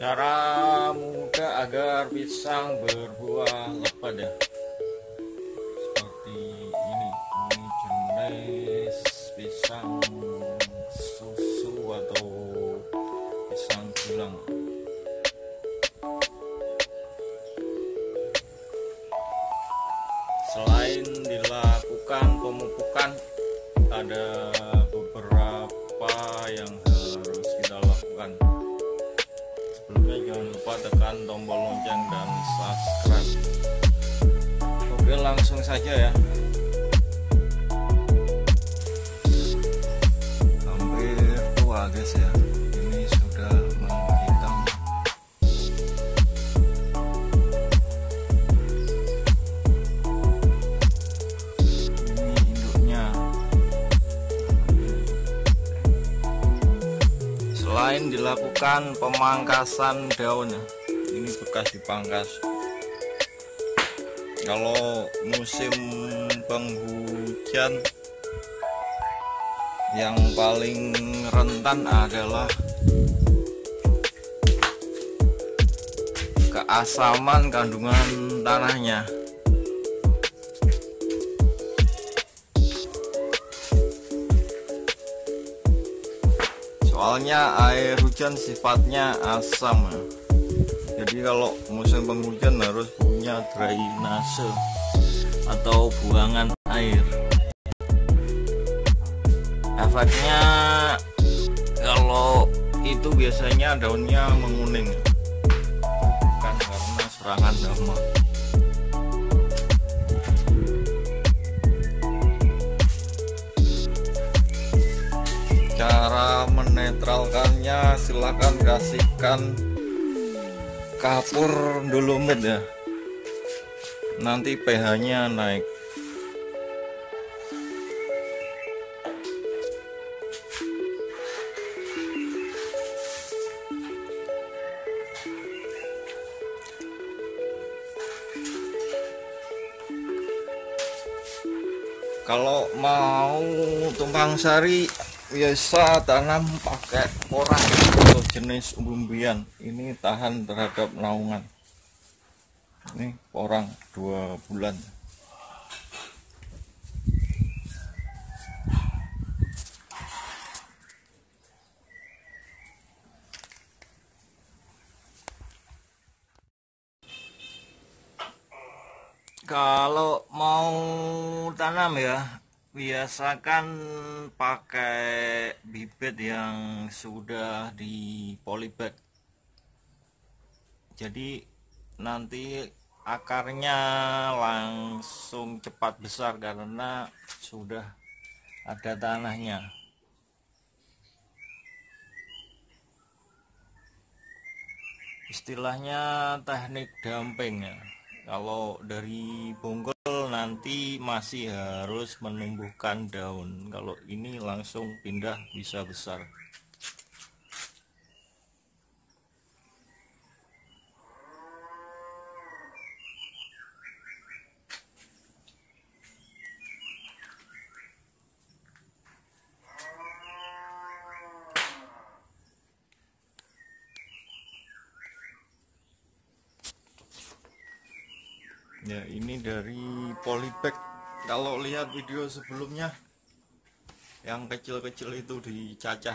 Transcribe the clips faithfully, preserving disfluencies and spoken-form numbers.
Cara mudah agar pisang berbuah lebat ya, seperti ini. Ini jenis pisang susu atau pisang tulang. Selain dilakukan pemupukan, ada beberapa yang harus kita lakukan. Sebelumnya jangan lupa tekan tombol lonceng dan subscribe. Oke, langsung saja ya. Hampir tua guys ya. Ini sudah menghitam. Ini induknya. Selain dilakukan pemangkasan daun, ini bekas dipangkas. Kalau musim penghujan, yang paling rentan adalah keasaman kandungan tanahnya. Soalnya air hujan sifatnya asam, jadi kalau musim penghujan harus punya drainase atau buangan air. Efeknya kalau itu biasanya daunnya menguning, bukan karena serangan hama. Cara menetralkannya, silakan kasihkan kapur dolomit ya, nanti pH nya naik. Kalau mau tumpang sari biasa tanam pakai porang atau jenis umbi-umbian. Ini tahan terhadap naungan. Ini porang dua bulan. Kalau mau tanam ya, biasakan pakai bibit yang sudah di polybag. Jadi nanti akarnya langsung cepat besar karena sudah ada tanahnya. Istilahnya teknik damping ya. Kalau dari bonggol nanti masih harus menumbuhkan daun. Kalau ini langsung pindah bisa besar. Ya, ini dari polybag. Kalau lihat video sebelumnya yang kecil-kecil itu dicacah.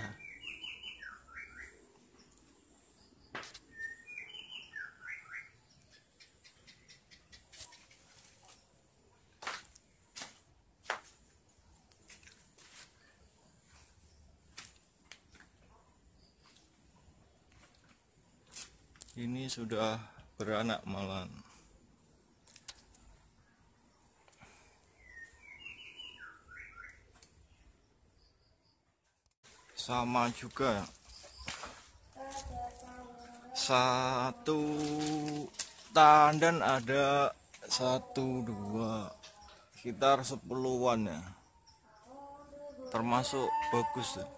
Ini sudah beranak malam. Sama juga, satu tandan ada satu dua sekitar sepuluhan ya, termasuk bagus ya.